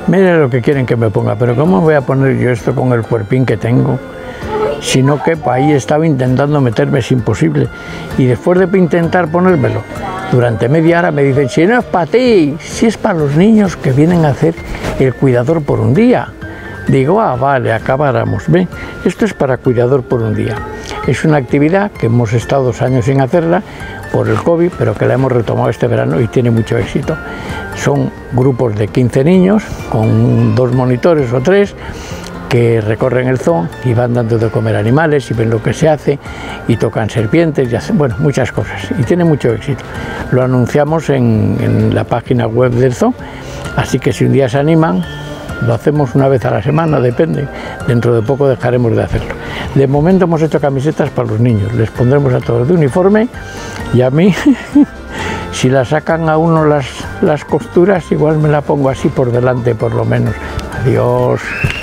Mire lo que quieren que me ponga, pero ¿cómo voy a poner yo esto con el cuerpín que tengo? Si no quepo, ahí estaba intentando meterme, es imposible. Y después de intentar ponérmelo, durante media hora me dicen, si no es para ti, si es para los niños que vienen a hacer el cuidador por un día. Digo, ah, vale, acabáramos. ¿Ve? Esto es para cuidador por un día. Es una actividad que hemos estado 2 años sin hacerla por el COVID, pero que la hemos retomado este verano y tiene mucho éxito. Son grupos de 15 niños con 2 monitores o 3 que recorren el zoo y van dando de comer animales y ven lo que se hace y tocan serpientes y hacen, bueno, muchas cosas y tiene mucho éxito. Lo anunciamos en la página web del zoo, así que si un día se animan, lo hacemos una vez a la semana, depende, dentro de poco dejaremos de hacerlo. De momento hemos hecho camisetas para los niños, les pondremos a todos de uniforme y a mí, si la sacan a uno las costuras, igual me la pongo así por delante por lo menos. Adiós.